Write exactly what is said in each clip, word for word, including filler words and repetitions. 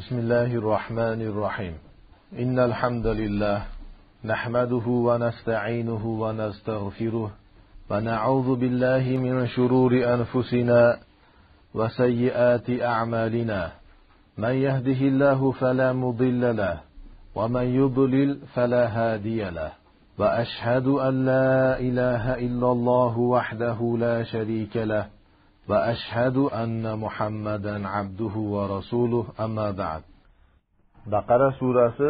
بسم الله الرحمن الرحيم إن الحمد لله نحمده ونستعينه ونستغفره ونعوذ بالله من شرور أنفسنا وسيئات أعمالنا من يهده الله فلا مضل له ومن يضلل فلا هادي له وأشهد أن لا إله إلا الله وحده لا شريك له وأشهد أن محمدا عبده ورسوله أما بعد. Baqara surasi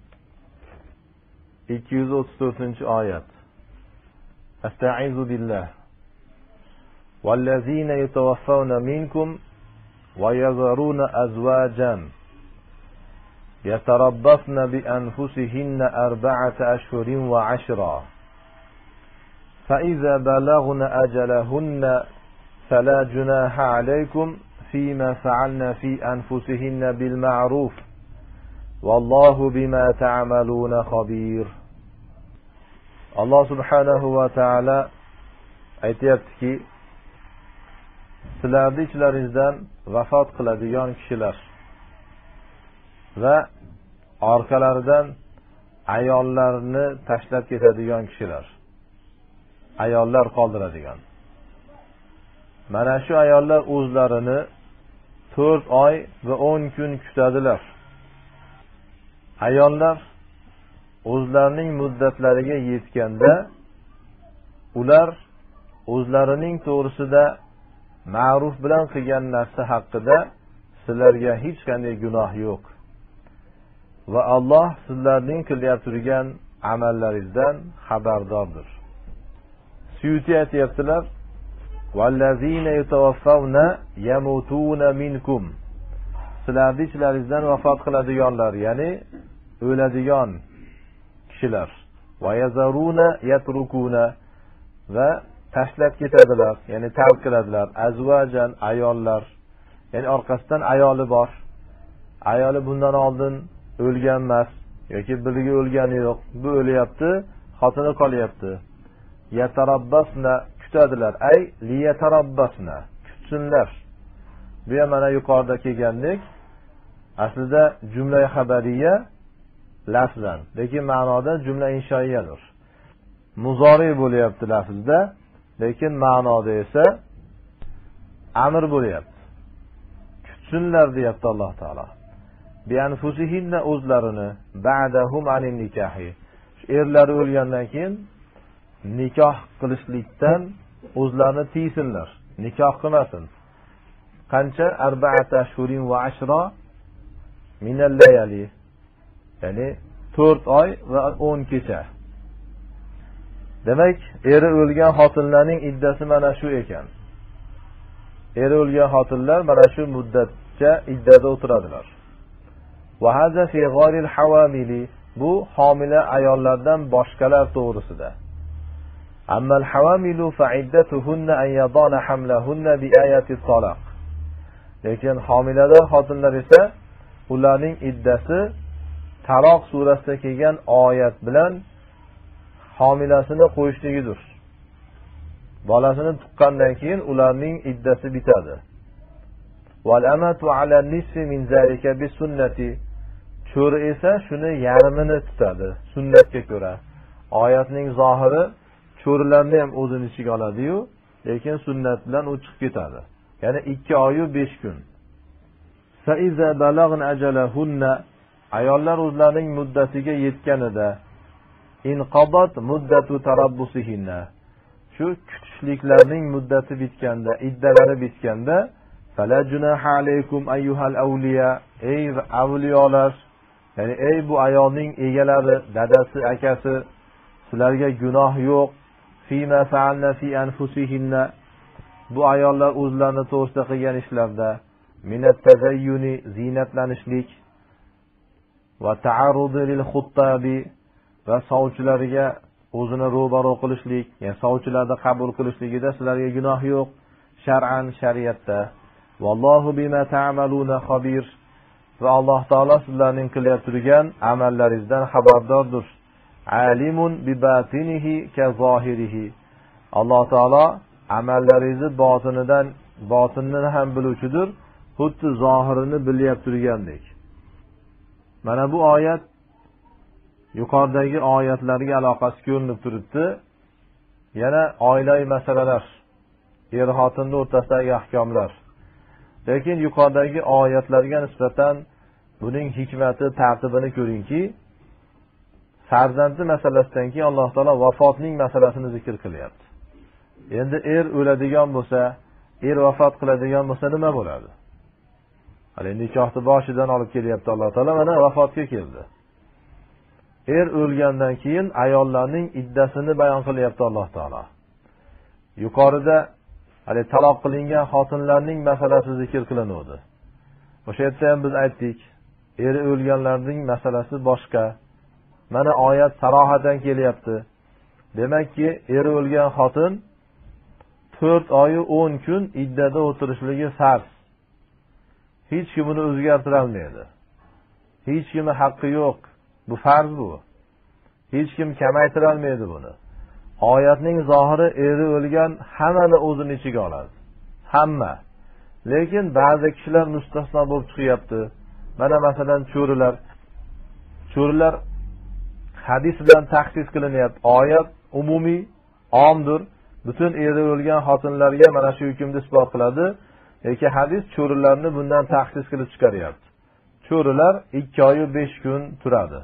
ikki yuz o'ttiz to'rtinchi oyat. Estaizu billah. وَالَّذِينَ يَتَوَفَّوْنَ مِنْكُمْ وَيَذَرُونَ أَزْوَاجًا يَتَرَبَّصْنَ بِأَنفُسِهِنَّ أَرْبَعَةَ أَشْهُرٍ وَعَشْرًا فَإِذَا بَلَغْنَ أَجَلَهُنَّ فلا جناح عليكم فيما فعلنا في أنفسهن بالمعروف والله بما تعملون خبير. Allah subhanahu va taala aytayaptiki, sizlarni ichlaringizdan vafot qiladigan kishilar va orqalaridan ayollarni tashlab ketadigan kishilar, ayollar qoldiradigan. Mana shu ayollar o'zlarini to'rt oy va o'n kun kutadilar. Ayollar o'zlarining muddatlariga yetganda ular o'zlarining to'g'risida ma'ruf bilan qilgan narsa haqida sizlarga hech qanday gunoh yo'q. Va Alloh sizlarning qilyap turgan amallaringizdan xabardordir. Suyuti aytayaptilar: وَالَّذِينَ يَتَوَفَّوْنَ يَمُوتُونَ مِنْكُمْ. Sizlarni ichlaringizdan vafot qiladiganlar, ya'ni o'ladigan kishilar. وَيَذَرُونَ يَتْرُكُونَ va tashlab ketadilar, ya'ni tark qiladilar. Azvajan, ayollar, ya'ni orqasidan ayoli bor. Ayoli bundan oldin o'lgan emas yoki birga o'lgani yo'q. Bu o'lyapti, xotini qolyapti. Yatarabbasna, kutadilar. Ay liyatarabbasna, kutsinlar. Bu ham mana yuqorida kelgandek, aslida jumla xabariya lafzan, lekin ma'noda jumla inshoiyadir. Muzori bo'lyapti lafzda, lekin ma'noda esa amr bo'lyapti. Kutsinlar deyapti Alloh taolo. Bi anfusihinna, o'zlarini, ba'dahum anin nikahi, erlari o'lgandan keyin nikoh qilishlikdan o'zlarini tiysinlar, nikoh qilmasin. Qancha? arba'ata ashhurin va ashra min al-layali, ya'ni to'rt oy va o'n kecha. Demak, eri o'lgan xotinlarning iddasi mana shu ekan. Eri o'lgan xotinlar mana shu muddatcha iddada o'tiradilar. Va hadza fi g'oril hawamili, bu homila ayollardan boshqalar to'g'risida. Ammal hawamilu fa'iddatuhunna an yadana hamlahunna bi ayati talaq. Lekin homilador xotinlar esa ularning iddasi Taloq surasida kelgan oyat bilan homilasini qo'yishligidir. Bolasini tuqqandan keyin ularning iddasi bitadi. Wal amatu ala nisfi min zalika bi sunnati. Cho'ri esa shuni yarmini tutadi sunnatga ko'ra. Oyatning zohiri cho'rilarni ham o'zini ichiga oladi-yu, lekin sunnat bilan u chiqib ketadi. Ya'ni ikki oy va besh kun. Fa iza balagna ajalahunna, ayollar o'zlarining muddatiga yetganida, inqadat muddatu tarabbusihinna, shu kutishliklarning muddati bitganda, iddalari bitganda, fala junaha alaykum ayyuhal awliya, ey avliyolar, ya'ni ey bu ayolning egalari, dadasi, akasi, sizlarga gunoh yo'q. Fima fa'alna fi anfusihinna, bu ayollar o'zlarini to'g'risida qilgan ishlarda, minat tazayyuni, zinatlanishlik, va ta'arrudi lil xuttabi, va sovchilarga o'zini ro'baro qilishlik, ya'ni sovchilarni qabul qilishligida sizlarga gunoh yo'q shar'an, shariatda. Vallohu bima ta'maluna xabir, va Alloh taolo sizlarning qilyap turgan amallaringizdan xabardordir. Alimun bi batinihi ka zohirihi, Alloh taolo amallaringizni botinidan botinni ham biluvchidir, xuddi zohirini bilyap turgandek. Mana bu oyat yuqoridagi oyatlarga aloqasi ko'rinib turibdi. Yana oilaviy masalalar, er xotinning o'rtasidagi ahkomlar. Lekin yuqoridagi oyatlarga nisbatan buning hikmati, tartibini ko'ringki, farzandli masalasidan keyin Alloh taolo vafotning masalasini zikr qilyapti. Endi er o'ladigan bo'lsa, er vafot qiladigan bo'lsa nima bo'ladi? Hali nikohni boshidan olib kelyapti Alloh taolo, mana vafotga keldi. Er o'lgandan keyin ayollarning iddasini bayon qilyapti Alloh taolo. Yuqorida hali taloq qilingan xotinlarning masalasi zikr qilinadi. O'sha yerda ham biz aytdik, eri o'lganlarning masalasi boshqa. Mana oyat sarohatan kelyapti. Demakki, eri o'lgan xotin to'rt oy o'n kun iddada o'tirishligi farz. Hech kim buni o'zgartira olmaydi. Hech kimning haqqi yo'q. Bu farz bu. Hech kim kamaytira olmaydi buni. Oyatning zohiri eri o'lgan hammani o'zini ichiga oladi. Hamma. Lekin ba'zi kishilar mustasno bo'lib chiqyapti. Mana masalan cho'rilar. Cho'rilar hadis bilan taxsis qilinyapti. Oyat umumiy, omdir. Butun eri o'lgan xotinlarga mana shu hukmni isbot qiladi. Lekin hadis cho'rilarni bundan taxsis qilib chiqaryapti. Cho'rilar ikki oy besh kun turadi.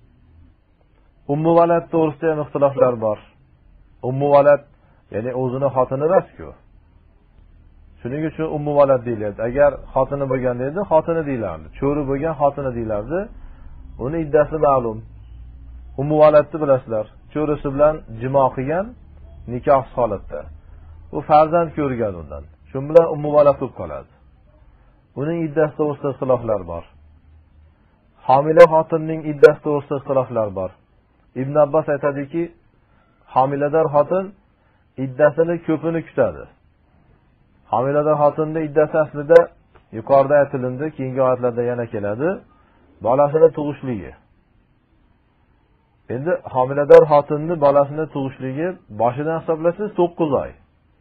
Ummu valad to'g'risida ham ixtiloflar bor. Ummu valad, ya'ni o'zini xotini emas-ku. Shuning uchun ummu valad deyiladi. Agar xotini bo'lganda edi, xotini deyilardi. Cho'ri bo'lgan xotini deyilardi. Uni iddasi ma'lum. Ummu valadni bilasizlar. Cho'risi bilan jimo qilgan nikoh holatda. U farzand ko'rgan undan. Shu bilan ummu valad bo'lib qoladi. Uning iddasi to'g'risida ixtiloflar bor. Homila xotinning iddasi to'g'risida ixtiloflar bor. Ibn Abbos aytadiki, homilador xotin iddasini ko'pini kutadi. Homilador xotinning iddasi aslida yuqorida aytilindi, keyingi oyatlarda yana keladi, bolasini tug'ishligi. Endi homilador xotinning bolasini tug'ishligi boshidan hisoblasangiz to'qqiz oy.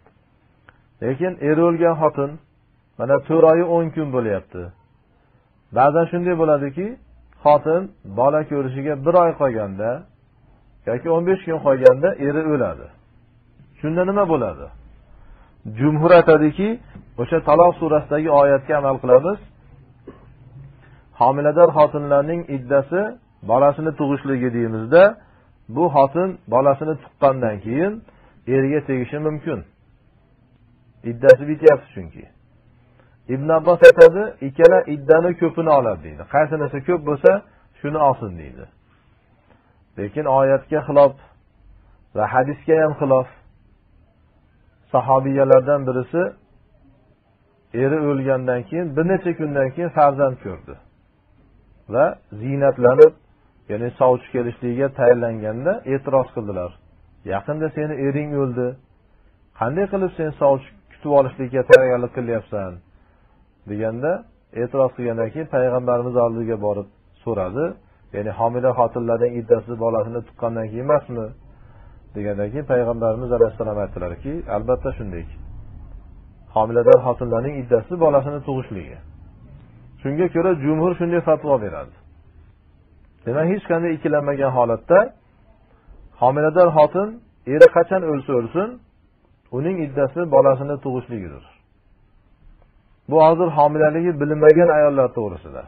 Lekin er o'lgan xotin mana to'rt oy o'n kun bo'lyapti. Ba'zan shunday bo'ladiki, xotin bola ko'rishiga bir oy qolganda yoki o'n besh kun qolganda eri o'ladi. Shunda nima bo'ladi? Jumhur aytadiki, o'sha Taloq surasidagi oyatga amal qilamiz. Homilador xotinlarning iddasi bolasini tug'ishligi deymizda, bu xotin bolasini tuqqandan keyin eriga tegishi mumkin. Iddasi bityapti chunki. Ibn Abbos aytadi, ikkala iddani ko'pini oladi deydi. Qaysinisi ko'p bo'lsa, shuni olsin deydi. Lekin oyatga xilof va hadisga ham xilof. Sahobiyalardan birisi eri o'lgandan keyin bir necha kundan keyin farzand ko'rdi. Va ziynatlanib, ya'ni sovchi kelishligiga tayyorlanganda e'tiroz qildilar. Yaqinda seni ering o'ldi. Qanday qilib sen sovchi kutib olishlikka tayyorgarlik qilyapsan? Deganda e'tiroz qilgandan keyin payg'ambarimiz oldiga borib so'radi. Ya'ni homila xotinlarning iddasi bolasini tuqqandan keyin emasmi? Degandan keyin payg'ambarimiz alayhisalom aytdilarki, albatta shunday. Homilador xotinlarning iddasi bolasini tug'ishligi. Shunga ko'ra jumhur shunday fatvo beradi. Demak, hech qanday ikkilanmagan holatda homilador xotin eri qachon o'lsa o'lsin, uning iddasi bolasini tug'ishligidir. Bu hozir homilaligi bilinmagan ayollar to'g'risida.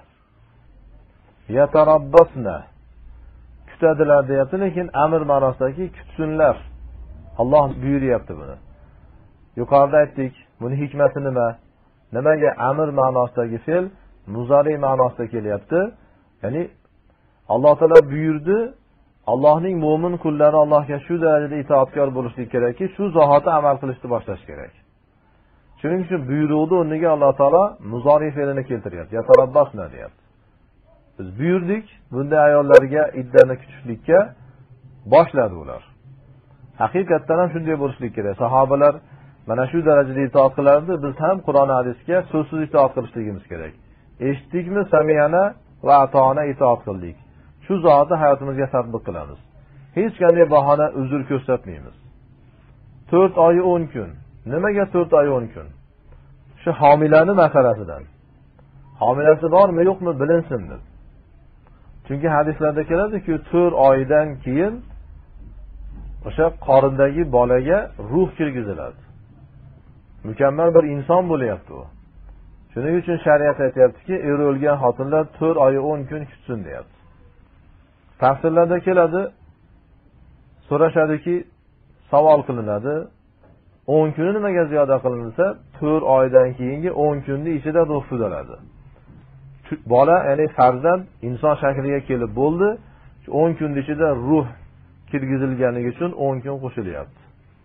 Yatarabbasna kutadilar deyapti, lekin amr ma'nosidagi kutsunlar. Alloh buyuryapti buni. Yuqorida aytdik, buni hikmati nima? Nimaga amr ma'nosidagi fe'l muzari ma'nosida kelyapti? Ya'ni Alloh taolo buyurdi, Allohning mo'min kullari Allohga shu darajada itoatkor bo'lishi kerakki, shu zahoti amal qilishni boshlash kerak. Shuning uchun buyruqni o'rniga Alloh taolo muzari fe'lini keltiryapti. Yatarabbasna deyapti. Biz buyurdik, bunday ayollarga iddani kutishlikka boshladi ular. Haqiqatdan ham shunday bo'lishlik kerak. Sahobalar mana shu darajada itoat qilardi, biz ham Qur'on hadisga so'zsiz itoat qilishligimiz kerak. Eshitdikmi, samiyana va atona itoat qildik. Shu zotni hayotimizga tatbiq qilamiz. Hech qanday bahona, uzr ko'rsatmaymiz. to'rt oy o'n kun. Nimaga to'rt oy o'n kun? Shu homilani masalasidan. Homilasi bormi, yo'qmi bilinsin deb. Chunki hadislarda keladi-ku, to'rt oydan keyin o'sha qorindagi bolaga ruh kirgiziladi. Mukammal bir inson bo'lyapti u. Shuning uchun shariat aytayaptiki, er o'lgan xotinlar to'rt oy o'n kun kutsin deyapti. Tafsirlarda keladi, so'rashadiki, savol qilinadi, o'n kuni nimaga ziyoda qilinsa, to'rt oydan keyingi o'n kunni ichida ruh tuzaladi. Bola, ya'ni farzand inson shakliga kelib bo'ldi, o'n kun ichida ruh kirgizilganligi uchun o'n kun qo'shilyapti.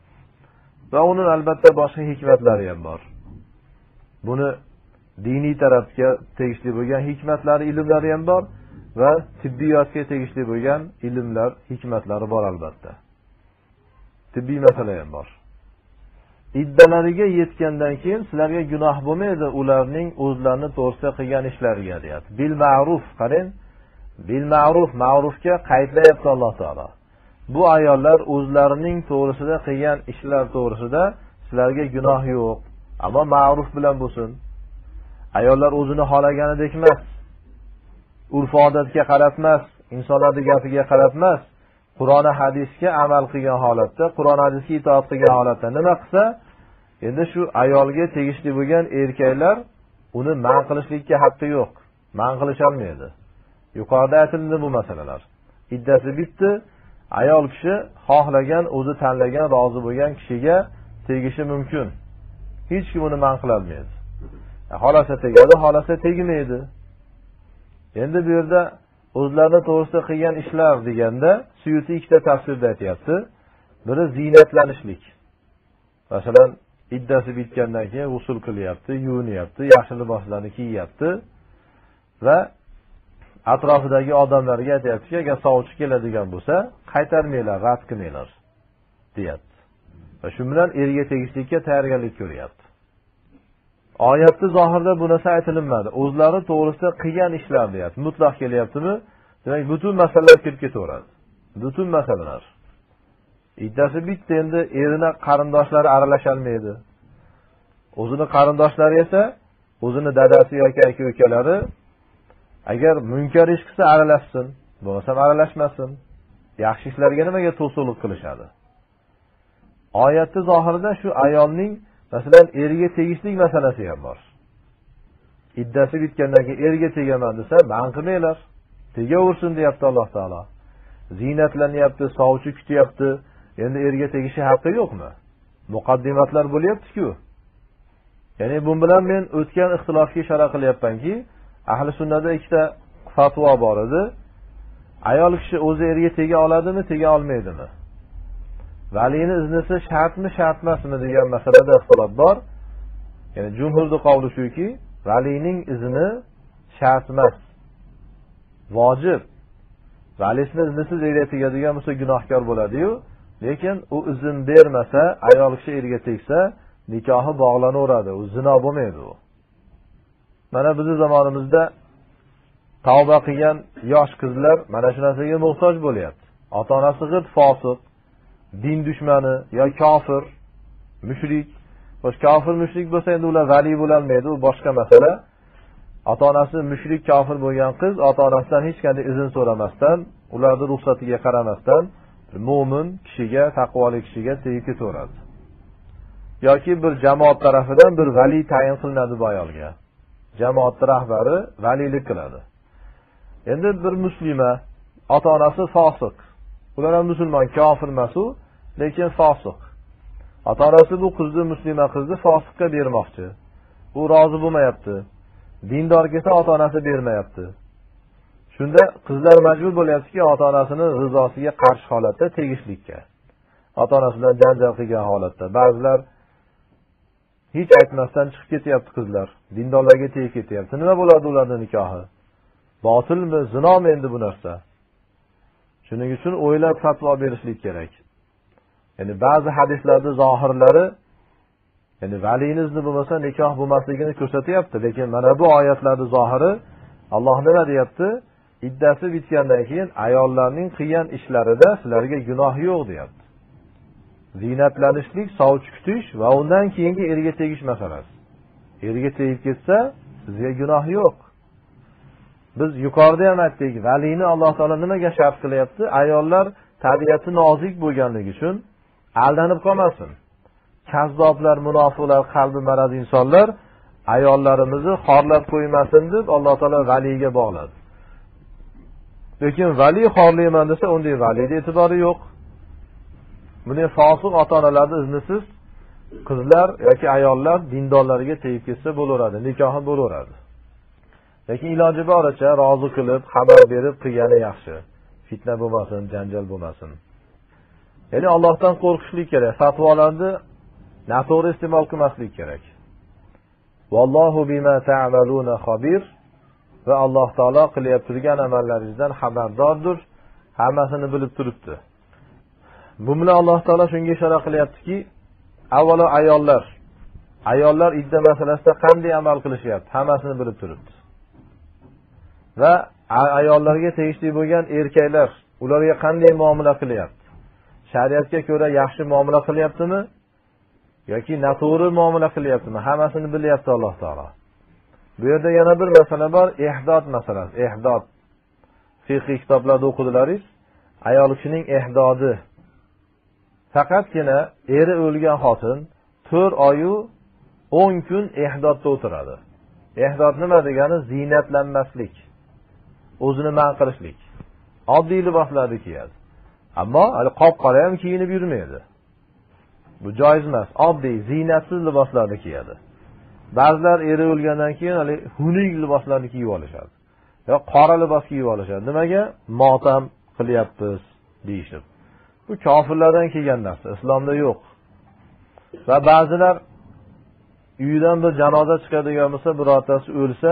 Va uning albatta boshqa hikmatlari ham bor. Buni diniy tarafga tegishli bo'lgan hikmatlari, ilmlari ham bor va tibbiyotga tegishli bo'lgan ilmlar, hikmatlari bor albatta. Tibbiy masala ham bor. Iddalariga yetgandan keyin sizlarga gunoh bo'lmaydi ularning o'zlarini to'g'risida qilgan ishlariga deyapti. Bil ma'ruf, qarang. Bil ma'ruf, ma'rufga qaydlayapti Alloh taolo. Bu ayollar o'zlarining to'g'risida qilgan ishlar to'g'risida sizlarga gunoh yo'q, ammo ma'ruf bilan bo'lsin. Ayollar o'zini xolaganidek emas. Urf-odatga qarab emas, insonlarning gapiga qarab emas, Qur'on va hadisga amal qilgan holatda, Qur'on hadisga itoat qilgan holatda nima qilsa, endi shu ayolga tegishli bo'lgan erkaklar uni man qilishlikka haqqi yo'q. Man qilish olmaydi. Yuqorida aytildi bu masalalar. Iddasi bitdi, ayol kishi xohlagan, o'zi tanlagan, rozi bo'lgan kishiga tegishi mumkin. Hech kim uni man qila olmaydi. Xolasa tegadi, xolasa tegmaydi. Endi bu yerda o'zlarini to'g'risida qilgan ishlar deganda Suyuti ikkita tafsirda aytayapti. Biri ziynatlanishlik. Masalan, iddasi bitgandan keyin g'usl qilyapti, yuvinyapti, yaxshi liboslarni kiyyapti va atrofidagi odamlarga aytayapti, agar sovchi keladigan bo'lsa, qaytarmanglar, rad qilmanglar, deyapti. Va shu bilan erga tegishlikka tayyorgarlik ko'ryapti. Oyatda zohirda bu narsa aytilmadi. O'zlari to'g'risida qilgan ishlar deyapti. Mutlaq kelyaptimi? Demak, butun masalalar kirib ketaveradi. Butun masalalar. Iddasi bitdi, endi erining qarindoshlari aralasha olmaydi. O'zini qarindoshlari esa, o'zini dadasi yoki aka-ukalari agar munkar ish qilsa aralashsin, bo'lmasa aralashmasin. Yaxshi ishlarga nimaga to'sqinlik qilishadi? Oyatda zohirda shu ayolning masalan erga tegishlik masalasi ham bor. Iddasi bitgandan keyin erga tegaman desa, man qilmanglar. Tegaversin deyapti Alloh taolo. Ziynatlanyapti, sovchi kutyapti. Endi erga tegishi haqqi yo'qmi? Muqaddimatlar bo'lyapti-ku. Ya'ni bu bilan men o'tgan ixtilofga ishora qilyapmanki, ahli sunnada ikkita fatvo bor edi. Ayol kishi o'zi erga tega oladimi, tega olmaydimi? Valini iznisi shartmi, shart emasmi degan masalada ixtilof bor. Ya'ni jumhurning qavli shuki, valining izni shart emas. Vojib. Valisini iznisiz erga tegadigan bo'lsa gunohkor bo'ladi-yu, lekin u izn bermasa, ayol kishi erga tegsa, nikohi bog'lanaveradi. U zino bo'lmaydi u. Mana bizning zamonimizda tavba qilgan yosh qizlar mana shu narsaga muhtoj bo'lyapti. Ota-onasi g'irt fosiq, din dushmani yo kofir, mushrik. Xo'sh, kofir, mushrik bo'lsa endi ular vali bo'la olmaydi, u boshqa masala. Ota-onasi mushrik, kofir bo'lgan qiz ota-onasidan hech qanday izn so'ramasdan, ularning ruxsatiga qaramasdan mo'min kishiga, taqvoli kishiga tegib ketaveradi. Yoki bir jamoat tarafidan bir vali tayin qilinadi bu ayolga. Jamoat rahbari valilik qiladi. Endi bir muslima, ota-onasi fosiq. Ular ham musulmon, kofir emas u, lekin fosiq. Ota-onasi bu qizni, muslima qizni fosiqqa bermoqchi. U rozi bo'lmayapti. Dindor kelsa ota-onasi bermayapti. Shunda qizlar majbur bo'lyaptiki, ota-onasining rizosiga qarshi holatda tegishlikka. Ota-onasi bilan janjal qilgan holatda. Ba'zilar hech aytmasdan chiqib ketyapti qizlar. Dindorlarga tegib ketyapti. Nima bo'ladi ularning nikohi? Botilmi, zinomi endi bu narsa? Shuning uchun o'ylab fatvo berishlik kerak. Ya'ni ba'zi hadislarda zohirlari, ya'ni valini izni bo'lmasa nikoh bo'lmasligini ko'rsatyapti, lekin mana bu oyatlarning zohiri Alloh nima deyapti? Iddasi bitgandan keyin ayollarning qilgan ishlarida sizlarga gunoh yo'q deyapti. Ziynatlanishlik, sovchi kutish va undan keyingi erga tegish masalasi. Erga tegib ketsa, sizga gunoh yo'q. biz yuqorida ham aytdik, valini Alloh taolo nimaga shart qilyapti? Ayollar tabiati nozik bo'lganligi uchun aldanib qolmasin. Kazzoblar, munofiqlar, qalbi maraz insonlar ayollarimizni xorlab qo'ymasin deb Alloh taolo valiga bog'ladi. Lekin vali xorlayman desa, unday valida e'tibori yo'q. Buni fosiq ota-onalarning iznisiz qizlar yoki ayollar dindorlarga tegib ketsa bo'laveradi, nikohi bo'laveradi. Lekin iloji boricha rozi qilib, xabar berib qilgani yaxshi. Fitna bo'lmasin, janjal bo'lmasin. Ya'ni Allohdan qo'rqishlik kerak. Fatvolarni noto'g'ri iste'mol qilmaslik kerak. Vallohu bima ta'maluna xabir. Va Alloh taolo qilyap turgan amallaringizdan xabardordir, hammasini bilib turibdi. Bu bilan Alloh taolo shunga ishora qilyaptiki, avvalo ayollar, ayollar idda masalasida qanday amal qilishyapti, hammasini bilib turibdi. Va ayollarga tegishli bo'lgan erkaklar, ularga qanday muomala qilyapti? Shariatga ko'ra yaxshi muomala qilyaptimi yoki noto'g'ri muomala qilyaptimi? Hammasini bilyapti Alloh taolo. Bu yerda yana bir masala bor, ehdod masalasi. Ehdod. Fiqh kitoblarda o'qidilaringiz, ayol kishining ehdodi. Faqatgina eri o'lgan xotin to'rt oy o'n kun ehdodda o'tiradi. Ehdod nima degani? Ziynatlanmaslik. O'zini man qilishlik. Oddiy liboslarni kiyadi. Ammo hali qop-qora ham kiyinib yurmaydi. Bu joiz emas. Oddiy, ziynatsiz liboslarni kiyadi. Ba'zilar eri o'lgandan keyin hali xunuk liboslarni kiyib olishadi. Yo qora libos kiyib olishadi. Nimaga? Motam qilyapmiz deyishib. Bu kofirlardan kelgan narsa, islomda yo'q. Va ba'zilar uyidan bir janoza chiqadigan bo'lsa, birortasi o'lsa,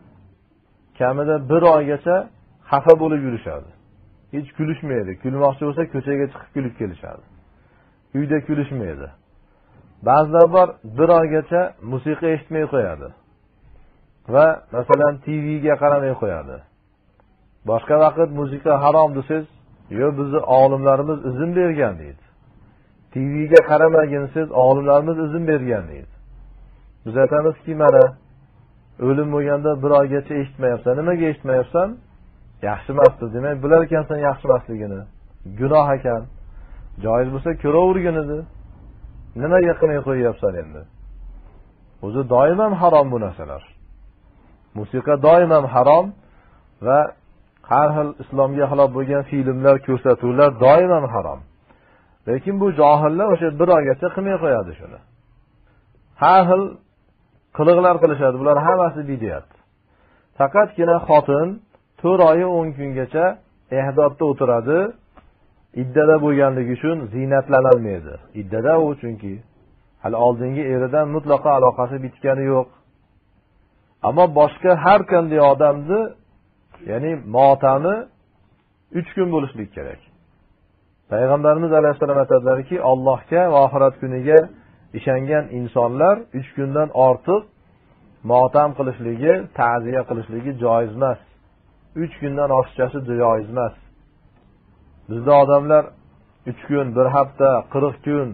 kamida bir oygacha xafa bo'lib yurishadi. Hech kulishmaydi. Kulmoqchi bo'lsa ko'chaga chiqib kulib kelishadi. Uyda kulishmaydi. Ba'zilar bor bir oygacha musiqa eshitmay qo'yadi. Va masalan T V'ga qaramay qo'yadi. Boshqa vaqt musiqa harom desiz, yo bizni olimlarimiz izn bergan deydi. T V'ga qaramagin siz, olimlarimiz izn bergan deydi. Biz aytamizki, mana o'lim bo'lganda bir oygacha eshitmayapsan. Nimaga eshitmayapsan? Yaxshi emasdi. Demak, bilar ekansan yaxshi emasligini. Gunoh ekan. Joiz bo'lsa ko'ravergin edi. Nimaga qilmay qo'yyapsan endi? O'zi doim ham harom bu narsalar. Musiqa doim ham harom va har xil islomga xilof bo'lgan filmlar, ko'rsatuvlar doim ham harom. Lekin bu johillar o'sha bir oygacha qilmay qo'yadi shuni. Har xil qiliqlar qilishadi. Bular hammasi bid'at. Faqatgina xotin to'rt oy o'n kungacha ehdodda o'tiradi. Iddada bo'lganligi uchun ziynatlanolmaydi olmaydi. Iddada u chunki hali oldingi eridan mutlaqo aloqasi bitgani yo'q. Ammo boshqa har qanday odamni, ya'ni motami uch kun bo'lishlik kerak. Payg'ambarimiz alayhisalom aytadilarki, Allohga va oxirat kuniga ishongan insonlar uch kundan ortiq motam qilishligi, ta'ziya qilishligi joiz emas. uch kundan oshiqchasi joiz emas. Bizda odamlar uch kun, bir hafta, qirq kun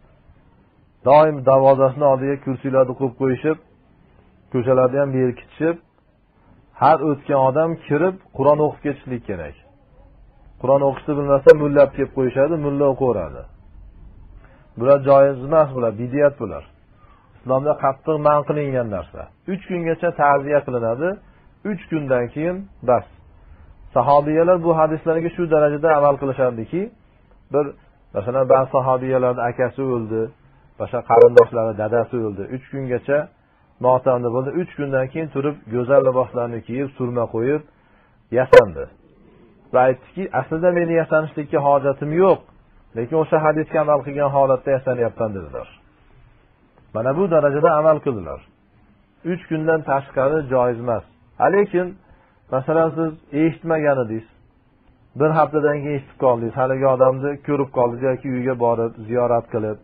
doim darvozasini oldiga kursilarni qo'yib qo'yishib, ko'chalarda ham berkitishib, har o'tgan odam kirib Qur'on o'qib ketishlik kerak. Qur'on o'qishni bilmasa mullab kelib qo'yishadi, mulla o'qiveradi. Bular joiz emas, bular bid'at bular. Islomda qattiq man qilingan narsa. uch kungacha ta'ziya qilinadi, uch kundan keyin bas. Sahobiyalar bu hadislarga shu darajada amal qilishardiki, bir masalan ba'zi sahobiyalarning akasi o'ldi, boshqa qarindoshlari, dadasi o'ldi. uch kungacha motamda bo'ldi. uch kundan keyin turib go'zal liboslarni kiyib, surma qo'yib yasandi. Va aytdiki, aslida meni yasanishlikka hojatim yo'q, lekin o'sha hadisga amal qilgan holatda yasanyapman dedilar. Mana bu darajada amal qildilar. uch kundan tashqari joiz emas. Lekin masalan siz eshitmagan edingiz. Bir haftadan keyin eshitib qoldingiz. Haligi odamni ko'rib qoldingiz yoki uyga borib ziyorat qilib,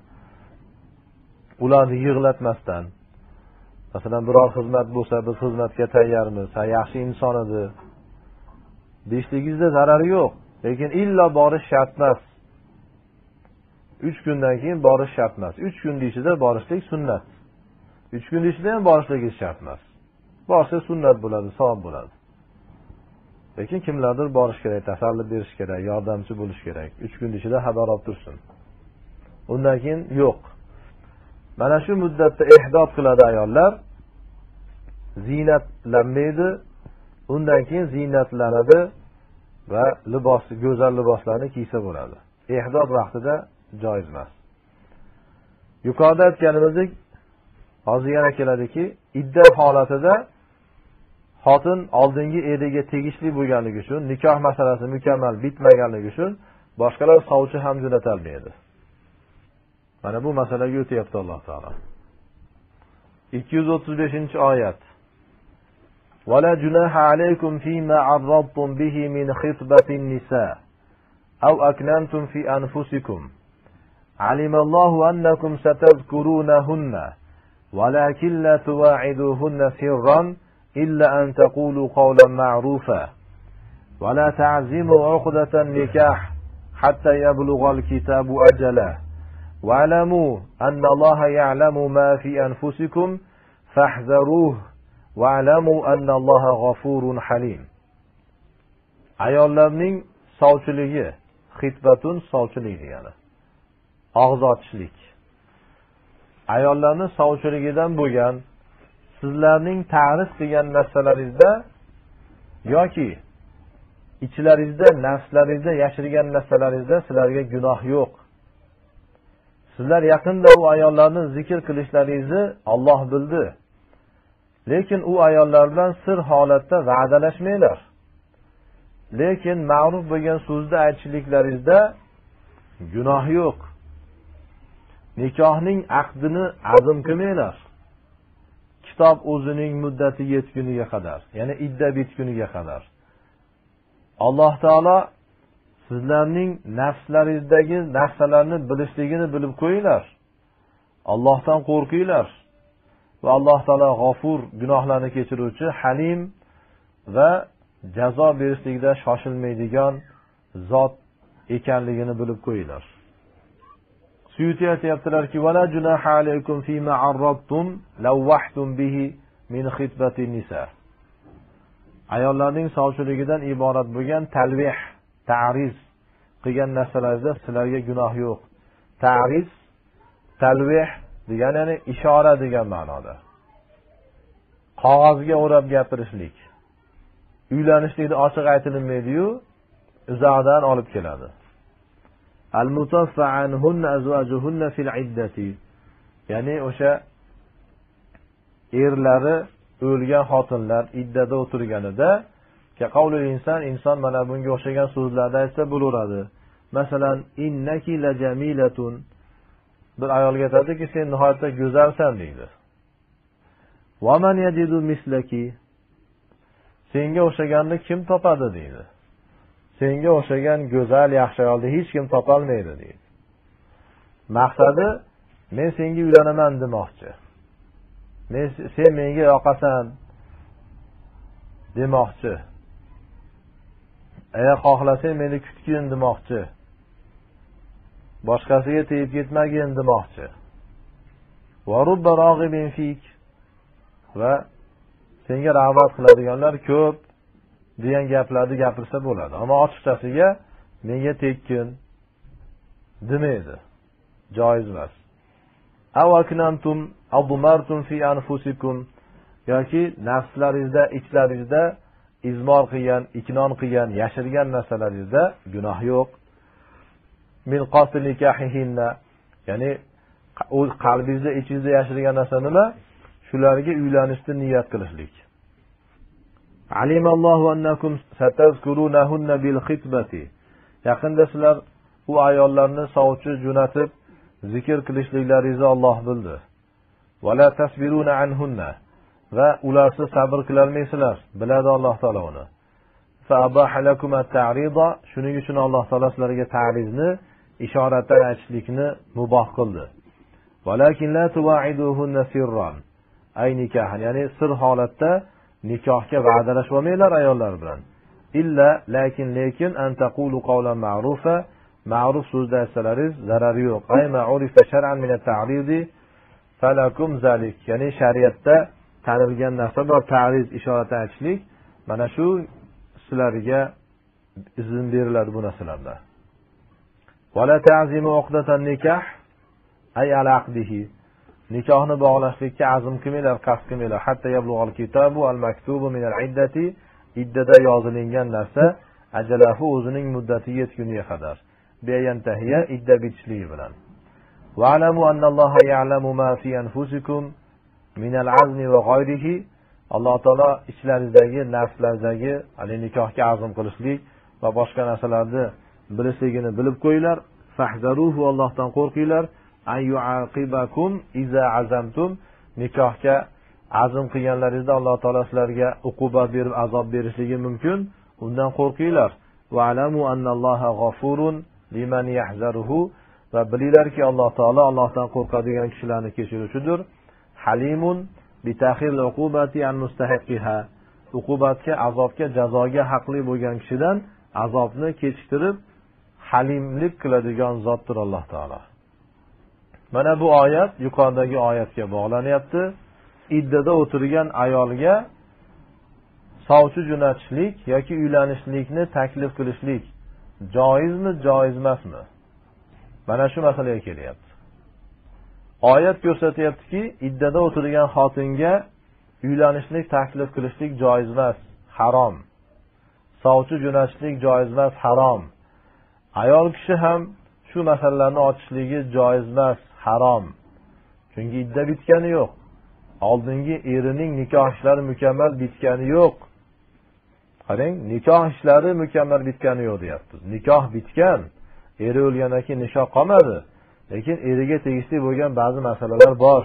ularni yig'latmasdan, masalan biror xizmat bo'lsa, biz xizmatga tayyormiz, ha yaxshi inson edi deyishligingizda zarari yo'q. Lekin illa borish shart emas. uch kundan keyin borish shart emas. uch kun ichida borishlik sunnat. uch kun ichida ham borishlik shart emas. Borsa sunnat bo'ladi, savob bo'ladi. Lekin kimlardir borish kerak, tasalli berish kerak, yordamchi bo'lish kerak. uch kun ichida xabar olib tursin. Undan keyin yo'q. Mana shu muddatda ihdod qiladi ayollar. Ziynatlanmaydi. Undan keyin ziynatlanadi va libos, go'zal liboslarni kiysa bo'ladi. Ihdod vaqtida joiz emas. Yuqorida aytganimizdek, hozir yana keladiki, iddat holatida xotin oldingi eriga tegishli bo'lganligi uchun, nikoh masalasi mukammal bitmaganligi uchun boshqalar sovchi ham jo'natilmaydi. Mana bu masalaga o'tyapti Alloh taolo. ikki yuz o'ttiz beshinchi oyat. ولا جناح عليكم فيما عرضتم به من خطبة النساء أو أكننتم في أنفسكم علم الله أنكم ستذكرونهن ولكن لا تواعدوهن سرا إلا أن تقولوا قولا معروفا ولا تعزموا عقدة النكاح حتى يبلغ الكتاب أجله واعلموا أن الله يعلم ما في أنفسكم فاحذروه واعلموا أن الله غفور حليم. Ayollarning sovchiligi, xitbatun sovchiligi yani. Og'iz ochishlik. Ayollarning sovchiligidan bo'lgan sizlarning ta'rif degan narsalaringizda yoki ichlaringizda, nafslaringizda yashirgan narsalaringizda sizlarga gunoh yo'q. Sizlar yaqinda u ayollarni zikr qilishlaringizni Alloh bildi. Lekin u ayollar bilan sir holatda va'dalashmanglar. Lekin ma'ruf bo'lgan so'zni aytishliklaringizda gunoh yo'q. Nikohning aqdini azm qilmanglar. Kitob o'zining muddati yetguniga qadar, ya'ni idda bitguniga qadar. Alloh taolo sizlarning nafslaringizdagi narsalarni bilishligini bilib qo'yinglar. Allohdan qo'rqinglar. Va Alloh taolo G'afur, gunohlarni kechiruvchi, Halim va jazo berishlikda shoshilmaydigan zot ekanligini bilib qo'yinglar. Suyuti aytibdilarki: "Wala junaha alaykum fima arradtum lawahtum bihi min khitbati nisa." Ayollarning sovchiligidan iborat bo'lgan talvih, ta'riz qilgan narsalaringizda sizlarga gunoh yo'q. Ta'riz, talvih degani ya'ni ishora degan ma'noda. Qog'ozga o'rab gapirishlik. Uylanishlikda ochiq aytilmaydi-yu, uzoqdan olib keladi. Al-mutaffa anhunna azwajuhunna fil iddati. Ya'ni o'sha erlari o'lgan xotinlar iddada o'tirganida ka qavlul inson inson mana bunga o'xshagan so'zlarni aytsa bo'laveradi. Masalan, innaki la jamilatun. Bir ayolga aytadiki, sen nihoyatda go'zalsan deydi. Va man yajidu mislaki. Senga o'xshaganni kim topadi deydi. Senga o'xshagan go'zal, yaxshi ayolni hech kim topolmaydi deydi. Maqsadi men senga uylanaman demoqchi. Men sen menga yoqasan demoqchi. Agar xohlasang meni kutgin demoqchi. Boshqasiga tegib ketmagin demoqchi. Va rubba rag'ibin fik. Va senga rag'bat qiladiganlar ko'p degan gaplarni gapirsa bo'ladi. Ammo ochiqchasiga menga tekkin demaydi. Joiz emas. Aw aknantum admartum fi anfusikum yoki nafslaringizda, ichlaringizda izmor qilgan, iknon qilgan, yashirgan narsalaringizda gunoh yo'q. Min qasd nikahihinna, ya'ni o'z qalbingizda, ichingizda yashirgan narsa nima? Shularga uylanishni niyat qilishlik. Alimallohu annakum satazkurunahunna bil khitbati. Yaqinda sizlar u ayollarni sovchi jo'natib zikr qilishliklaringizni Alloh bildi. Va la tasbiruna anhunna. Va ularsiz sabr qila olmaysizlar. Biladi Alloh taolo uni. Fa abaha lakum at-ta'rida. Shuning uchun Alloh taolo sizlarga ta'rizni, ishoratdan aytishlikni muboh qildi. Walakin la tuwa'iduhunna sirran. Ay nikahan, ya'ni sir holatda nikohga va'dalashib olmanglar ayollar bilan. Illa lakin lekin an taqulu qawlan ma'rufa, ma'ruf so'zda aytsalaringiz zarari yo'q. Ay ma'urifa shar'an min at-ta'ridi falakum zalik. Ya'ni shariatda tanilgan narsa bor, ta'riz, ishorat aytishlik. Mana shu kishilarga izn beriladi bu narsalarda. Wala ta'zimu uqdatan nikah ay ala aqdihi. Nikohni bog'lashlikka azm qilmanglar, qasd qilmanglar. Hatta yablug'al kitabu al maktubu min al iddati. Iddada yozilingan narsa ajalahu o'zining muddatiga yetguniga qadar. Beyantahiya idda bitishligi bilan. Wa'lamu anna Alloha ya'lamu ma fi anfusikum min al azmi va g'ayrihi. Alloh taolo ichlaringizdagi nafslardagi hali nikohga azm qilishlik va boshqa narsalarni bilishligini bilib qo'yinglar. Fahzaruhu, Allohdan qo'rqinglar. An yu'aqibakum iza azamtum. Nikohga azm qilganlaringizda Alloh taolo sizlarga uqubat berib azob berishligi mumkin. Undan qo'rqinglar. Wa'lamu anna Alloha g'afurun liman yahzaruhu. Va bilinglarki Alloh taolo Allohdan qo'rqadigan kishilarni kechiruvchidir. Halimun bitahil uqubati an mustahiqiha. Uqubatga, azobga, jazoga haqli bo'lgan kishidan azobni kechiktirib halimlik qiladigan zotdir Alloh taolo. Mana bu oyat yuqoridagi oyatga bog'lanyapti. Iddada o'tirgan ayolga sovchi jo'natishlik yoki uylanishlikni taklif qilishlik joizmi, joiz emasmi? Mana shu masalaga kelyapti. Oyat ko'rsatyaptiki, iddada o'tirgan xotinga uylanishlik taklif qilishlik joiz emas, harom. Sovchi jo'natishlik joiz emas, harom. Ayol kishi ham shu masalalarni ochishligi joiz emas, harom. Chunki idda bitgani yo'q. Oldingi erining nikoh ishlari mukammal bitgani yo'q. Qarang, nikoh ishlari mukammal bitgani yo'q deyapmiz. Nikoh bitgan, eri o'lgandan keyin nikoh qolmadi. Lekin eriga tegishli bo'lgan ba'zi masalalar bor.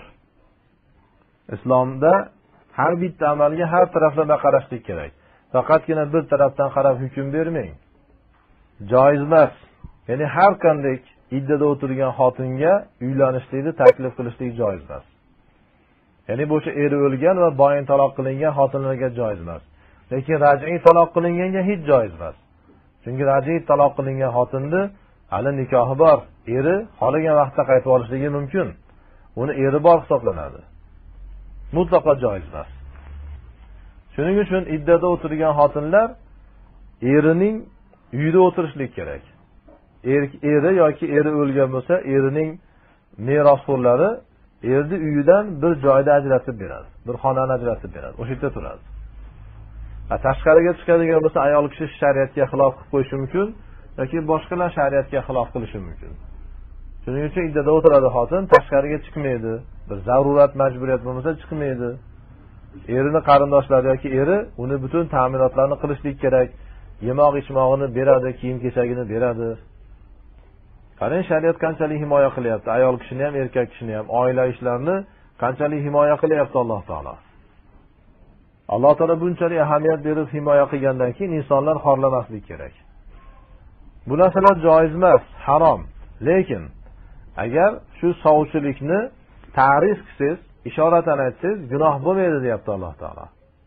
Islomda har bitta amalga har taraflama qarashlik kerak. Faqatgina bir tarafdan qarab hukm bermang. Joiz emas. Ya'ni har qanday iddada o'tirgan xotinga uylanishlikni taklif qilishlik joiz emas. Ya'ni bu o'sha eri o'lgan va boyin taloq qilingan xotinlarga joiz emas. Lekin raj'iy taloq qilinganga hech joiz emas. Chunki raj'iy taloq qilingan xotinni hali nikohi bor, eri xohlagan vaqtda qaytib olishligi mumkin. Uni eri bor hisoblanadi. Mutlaqo joiz emas. Shuning uchun iddada o'tirgan xotinlar erining uyida o'tirishlik kerak. Eri yoki eri o'lgan bo'lsa, erining merosxo'rlari erni uyidan bir joyda ajratib beradi, bir xonani ajratib beradi. O'sha yerda turadi. Va tashqariga chiqadigan bo'lsa, ayol kishi shariatga xilof qilib qo'yishi mumkin yoki boshqalar shariatga xilof qilishi mumkin. Shuning uchun iddada o'tiradi xotin, tashqariga chiqmaydi. Bir zarurat, majburiyat bo'lmasa chiqmaydi. Erining qarindoshlari yoki eri uni butun ta'minotlarni qilishlik kerak. Yemoq ichmog'ini beradi, kiyim-kechagini beradi. Qarang, shariat qanchalik himoya qilyapti, ayol kishini ham, erkak kishini ham, oila ishlarini qanchalik himoya qilyapti Alloh taolo. Alloh taolo bunchalik ahamiyat berib himoya qilgandan keyin insonlar xorlamaslik kerak. Bu narsalar joiz emas, harom. Lekin agar shu sovchilikni ta'rif qilsangiz, ishoratan aytsangiz, gunoh bo'lmaydi deyapti Alloh taolo.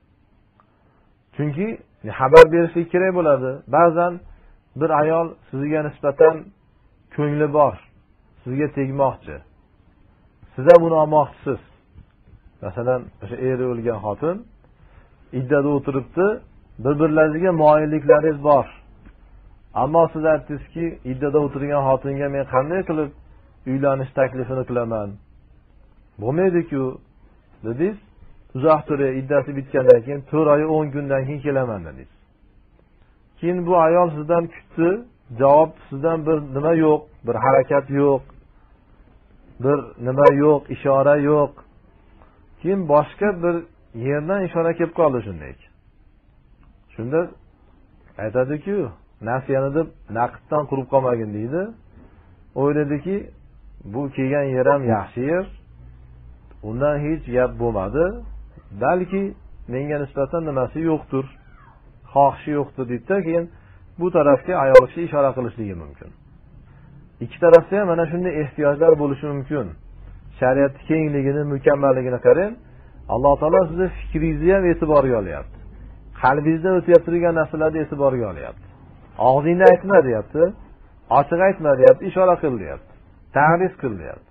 Chunki xabar berishlik kerak bo'ladi. Ba'zan bir ayol sizga nisbatan ko'ngli bor, sizga tegmoqchi. Siz ham buni olmoqchisiz. Masalan, o'sha eri o'lgan xotin iddada o'tiribdi, bir-birlariga moyilliklaringiz bor. Ammo siz aytdingizki, iddada o'tirgan xotinga men qanday qilib uylanish taklifini qilaman? Bo'lmaydi-ku, dedingiz. Uzoq turay, iddasi bitgandan keyin to'rt oy o'n kundan keyin kelaman dedingiz. Keyin bu ayol sizdan kutdi, javob sizdan bir nima yo'q, bir harakat yo'q, bir nima yo'q, ishora yo'q. Keyin boshqa bir yerdan ishora kelib qoldi shunday. Shunda aytadi-ku, nasiyani deb naqddan qurib qolmagin deydi. O'yladiki, bu kelgan yer ham yaxshi yer. Undan hech gap bo'lmadi. Balki menga nisbatan nimasi yo'qdir, xohishi yo'qdir deb-da, keyin bu tarafga ayol kishi ishora qilishligi mumkin. Ikki tarafda ham mana shunday ehtiyojlar bo'lishi mumkin. Shariat kengligini, mukammalligini qarang. Alloh taolo sizni fikringizni ham e'tiborga olyapti. Qalbingizda o'tib turgan narsalarni e'tiborga olyapti. Og'zingda aytma deyapti, ochiq aytma deyapti, ishora qil deyapti. Ta'rif qil deyapti.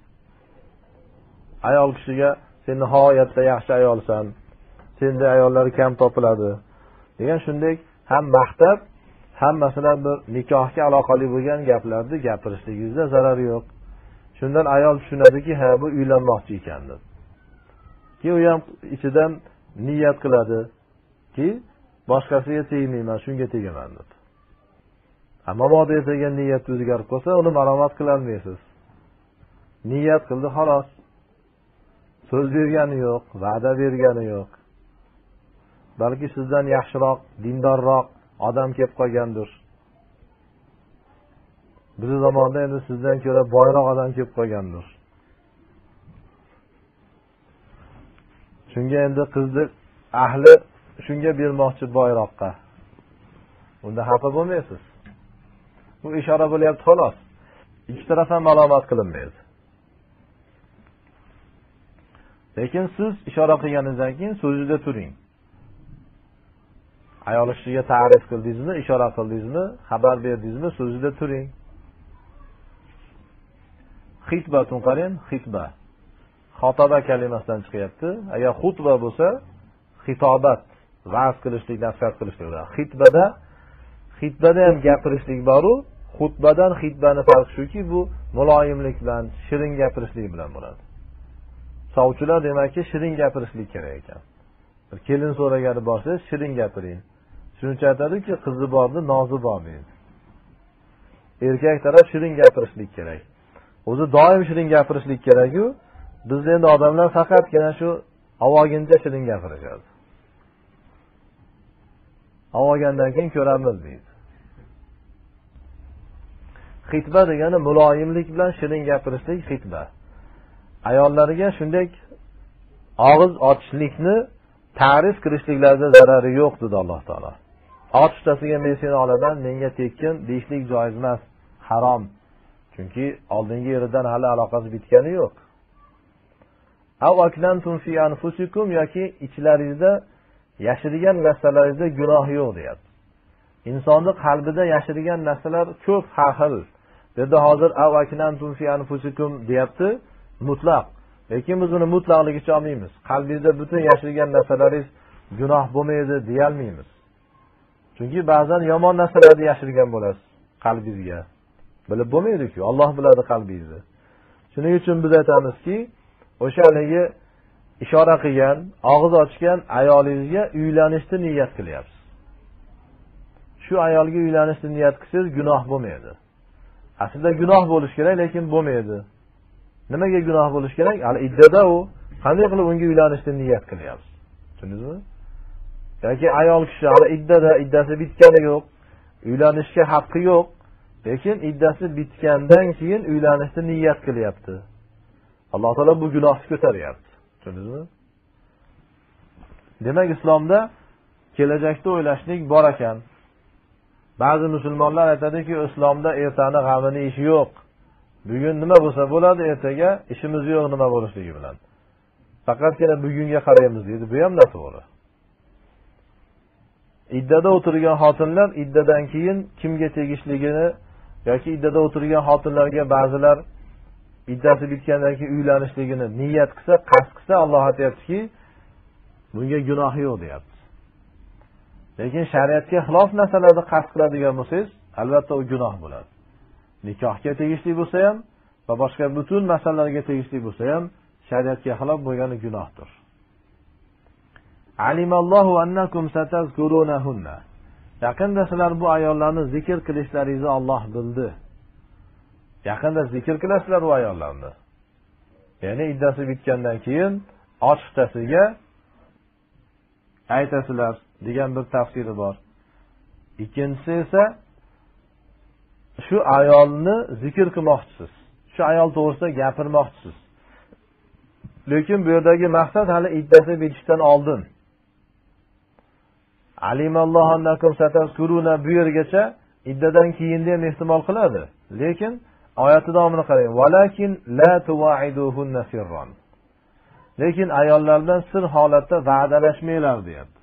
Ayol kishiga sen nihoyatda yaxshi ayolsan, senda ayollar kam topiladi degan shunday ham maqtab, ham masalan bir nikohga aloqali bo'lgan gaplarni gapirishligingizda zarari yo'q. Shundan ayol tushunadiki, ha bu uylanmoqchi ekan deb. Ki u ham ichidan niyat qiladi ki boshqasiga tegmayman, shunga tegaman deb. Ammo moda ertaga niyat o'zgarib qolsa, uni ma'lumot qila olmaysiz. Niyat qildi xolos. So'z bergani yo'q, va'da bergani yo'q. Balki sizdan yaxshiroq, dindorroq odam kelib qolgandir. Bir zamonda endi sizdan ko'ra boyroq odam kelib qolgandir. Shunga endi qizni ahli shunga bermoqchi boyroqqa. Unda xafa bo'lmaysiz. Bu ishora bo'lyapti xolos. Ikki taraf ham ma'lumot qilinmaydi. Lekin siz ishora qilganingizdan keyin so'zida turing. Ayol kishiga ta'rif qildingizmi, ishora qildingizmi, xabar berdingizmi, so'zida turing. Xitbatun qarang, xitba. Xotoba kalimasidan chiqyapti. Agar xutba bo'lsa, xitobat, va'z qilishlik, nasihat qilishlik. Xitbada, xitbada ham gapirishlik bor-u, xutbadan xitbani farqi shuki, bu muloyimlik bilan, shirin gapirishlik bilan bo'ladi. Sovchilar demakki shirin gapirishlik kerak ekan. Bir kelin so'ragani borsa, shirin gapiring. Shuncha aytadiki, qizi bordi, nozi bor deydi. Erkak taraf shirin gapirishlik kerak. O'zi doim shirin gapirishlik kerak-ku, biz endi odamlar faqatgina shu avogincha shirin gapirishadi. Avogandan keyin ko'ramiz deydi. Xitba degani muloyimlik bilan shirin gapirishlik xitba. Ayollarga shunday og'iz ochishlikni ta'rif qilishliklarda zarari yo'q dedi Alloh taolo. Och ustasiga men seni oladan menga tekkin deyishlik joiz emas, harom. Chunki oldingi yeridan hali aloqasi bitgani yo'q. Aw aklantum fi anfusikum yoki ichlaringizda yashirgan narsalaringizda gunoh yo'q deyapti. Insonning qalbida yashirgan narsalar ko'p har xil. Dedi hozir aw aklantum fi anfusikum deyapti. Mutlaq. Lekin biz uni mutlaqligicha olmaymiz. Qalbingizda butun yashirgan narsalaringiz gunoh bo'lmaydi deya olmaymiz. Chunki ba'zan yomon narsalarni yashirgan bo'lasiz qalbingizga. Bilib bo'lmaydi-ku, Alloh biladi qalbingizni. Shuning uchun biz aytamizki, o'sha haligi ishora qilgan, og'iz ochgan ayolingizga uylanishni niyat qilyapsiz. Shu ayolga uylanishni niyat qilsangiz gunoh bo'lmaydi. Aslida gunoh bo'lish kerak, lekin bo'lmaydi. Nimaga gunoh bo'lish kerak? Hali iddada u qanday qilib unga uylanishni niyat qilyapsiz? Tushundingizmi? Yoki ayol kishi hali iddada, iddasi bitgani yo'q, uylanishga haqqi yo'q, lekin iddasi bitgandan keyin uylanishni niyat qilyapti. Alloh taolo bu gunohni ko'taryapti. Tushundingizmi? Demak, islomda kelajakda o'ylashlik bor ekan. Ba'zi musulmonlar aytadiki, islomda ertani g'amini ishi yo'q. Bugun nima bo'lsa bo'ladi, ertaga ishimiz yo'q nima bo'lishligi bilan. Faqatgina bugunga qaraymiz deydi. Bu ham noto'g'ri. Iddada o'tirgan xotinlar iddadan keyin kimga tegishligini yoki iddada o'tirgan xotinlarga ba'zilar iddasi bitgandan keyin uylanishligini niyat qilsa, qasd qilsa, Alloh aytayaptiki, bunga gunoh yo'q deyapti. Lekin shariatga xilof narsalarni qasd qiladigan bo'lsangiz, albatta u gunoh bo'ladi. Nikohga tegishli bo'lsa ham va boshqa butun masalalarga tegishli bo'lsa ham shariatga xilof bo'lgani gunohdir. Alimallohu annakum satazkurunahunna. Yaqinda sizlar bu ayollarni zikr qilishlaringizni Alloh bildi. Yaqinda zikr qilasizlar bu ayollarni. Ya'ni iddasi bitgandan keyin ochiqchasiga aytasizlar degan bir tafsiri bor. Ikkinchisi esa shu ayolni zikr qilmoqchisiz. Shu ayol to'g'risida gapirmoqchisiz. Lekin bu yerdagi maqsad hali iddasi bitishdan oldin. Alimallohu annakum satazkuruna bu yergacha iddadan keyin ham ehtimol qiladi. Lekin oyati davomini qarang. Valakin la tuwa'iduhunna sirran. Lekin ayollardan sir holatda va'dalashmanglar deyapti.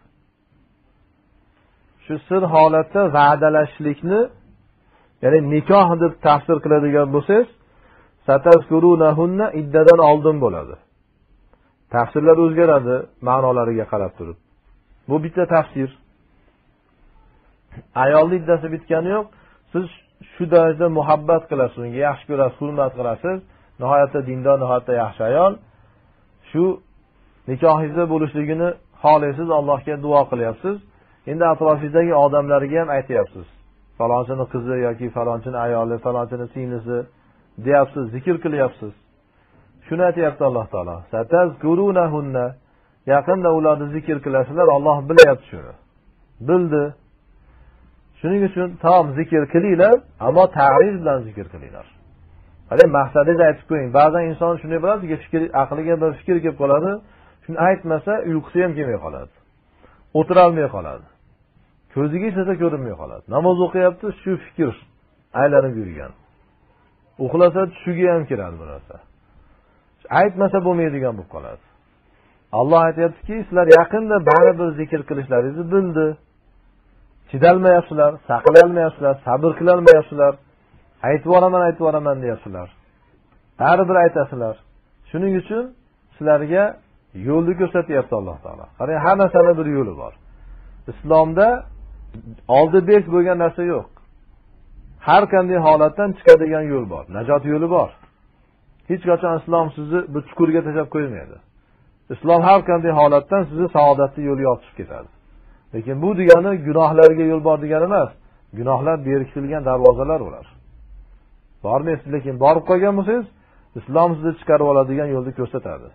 Shu sir holatda va'dalashlikni, ya'ni nikoh deb tafsir qiladigan bo'lsangiz, satazkurunahunna iddadan oldin bo'ladi. Tafsirlar o'zgaradi ma'nolariga qarab turib. Bu bitta tafsir. Ayolni iddasi bitgani yo'q. Siz shu darajada muhabbat qilasiz, unga yaxshi ko'rasiz, hurmat qilasiz. Nihoyatda dindor, nihoyatda yaxshi ayol. Shu nikohingizda bo'lishligini xohlaysiz, Allohga duo qilyapsiz. Endi atrofingizdagi odamlarga ham aytyapsiz. Falonchini qizi yoki falonchini ayoli, falonchini singlisi deyapsiz, zikr qilyapsiz. Shuni aytayapti Alloh taolo. Satazkurunahunna. Yaqinda ularni zikr qilasizlar, Alloh bilyapti shuni. Bildi. Shuning uchun tom zikr qilinglar, ammo ta'rif bilan zikr qilinglar. Hali maqsadingizni aytib qo'ying. Ba'zan inson shunday bo'ladi, fikr, aqliga bir fikr kelib qoladi. Shuni aytmasa, uyqusi ham kelmay qoladi. O'tira olmay qoladi. Ko'ziga esa ko'rinmay qoladi. Namoz o'qiyapti, shu fikr aylanib yurgan. Uxlasa tushiga ham kiradi bu narsa. Aytmasa bo'lmaydigan bo'lib qoladi. Alloh aytayaptiki, sizlar yaqinda baribir zikr qilishlaringizni bildi. Chidalmayapsizlar, saqlay olmayapsizlar, sabr qila olmayapsizlar. Aytib boraman, aytib boraman deyapsizlar. Baribir aytasizlar. Shuning uchun sizlarga yo'lni ko'rsatyapti Alloh taolo. Qarang, har narsaning bir yo'li bor. Islomda oldi bek bo'lgan narsa yo'q. Har qanday holatdan chiqadigan yo'l bor, najot yo'li bor. Hech qachon islom sizni bir chuqurga tashlab qo'ymaydi. Islom har qanday holatdan sizni saodatli yo'lga olib chiqib ketadi. Lekin bu degani gunohlarga yo'l bor degani emas. Gunohlar berkitilgan darvozalar ular. Bormaysiz, lekin borib qolgan bo'lsangiz, islom sizni chiqarib oladigan yo'lni ko'rsatadi.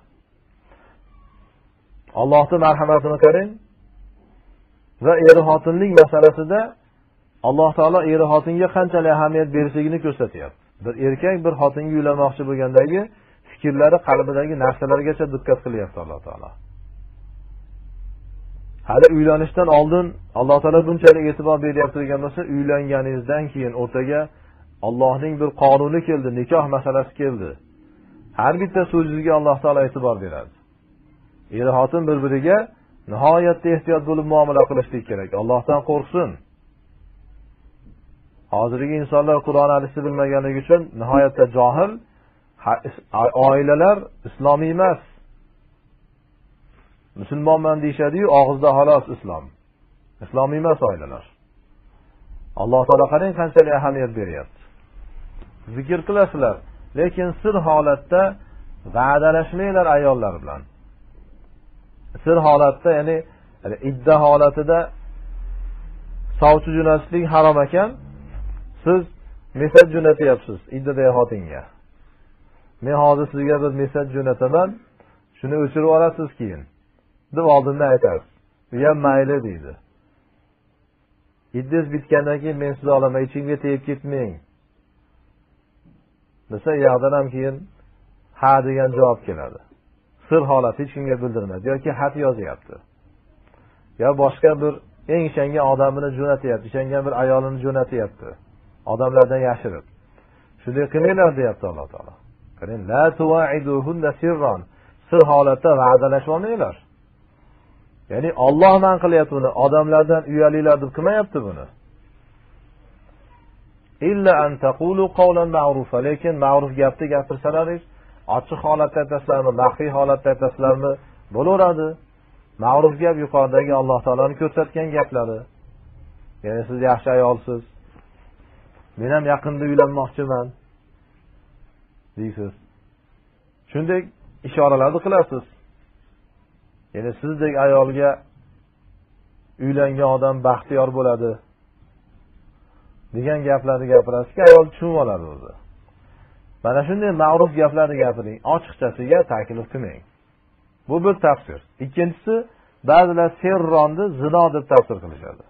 Allohning marhamatini qarang. Va er-xotinlik masalasida Alloh taolo er-xotinga qanchalik ahamiyat berishligini ko'rsatyapti. Bir erkak bir xotinga uylanmoqchi bo'lgandagi fikrlari, qalbidagi narsalargacha diqqat qilyapti Alloh taolo. Hali uylanishdan oldin Alloh taolo bunchalik e'tibor beryapti degan bo'lsa, uylanganingizdan keyin o'rtaga Allohning bir qonuni keldi, nikoh masalasi keldi. Har bitta so'zingizga Alloh taolo e'tibor beradi. Er-xotin bir-biriga nihoyatda ehtiyot bo'lib muomala qilishlik kerak. Allohdan qo'rqsin. Hozirgi insonlar Qur'on hadisni bilmaganligi uchun nihoyatda johil, oilalar islomiy emas. Musulmonman deyshadi-yu, og'izda xolos islom. Islomiy emas oilalar. Alloh taolo qarang qanchalik ahamiyat beryapti. Zikr qilasizlar, lekin sir holatda va'dalashmanglar ayollar bilan. Sir holatda, ya'ni idda holatida sovchi jo'natishlik harom ekan. Siz mesaj jo'natyapsiz iddadagi xotinga. Men hozir sizga bir mesaj jo'nataman, shuni o'chirib olasiz keyin deb oldindan aytasiz. U ham mayli deydi. Iddiz bitgandan keyin men sizni olaman, ichingga tegib ketmang. Desa, yoqdan ham keyin ha degan javob keladi. Sir holat hech kimga bildirmadi yoki xat yozyapti. Ya boshqa bir eng ishongan odamini jo'natyapti, ishongan bir ayolini jo'natyapti. Odamlardan yashirib. Shunday qilinglar deyapti Alloh taolo. Qarang, la tuwa'iduhunna sirran. Sir holatda va'dalashib olmanglar. Ya'ni Alloh man qilyapti buni, odamlardan uyalinglar deb qilmayapti buni. Illa an taqulu qawlan ma'rufa, lekin ma'ruf gapni gapirsalaringiz, ochiq holatda aytasizlarmi, maxfiy holatda aytasizlarmi, bo'laveradi. Ma'ruf gap yuqoridagi Alloh taolaning ko'rsatgan gaplari. Ya'ni siz yaxshi ayolsiz. Men ham yaqinda uylanmoqchiman deysiz. Shunday ishoralarni qilasiz. Ya'ni sizdek ayolga uylangan odam baxtiyor bo'ladi degan gaplarni gapirasiz-ki, ayol tushunib oladi o'zi. Mana shunday ma'ruf gaplarni gapiring, ochiqchasiga taklif qilmang. Bu bir tafsir. Ikkinchisi, ba'zilar sirronni zino deb tafsir qilishadi.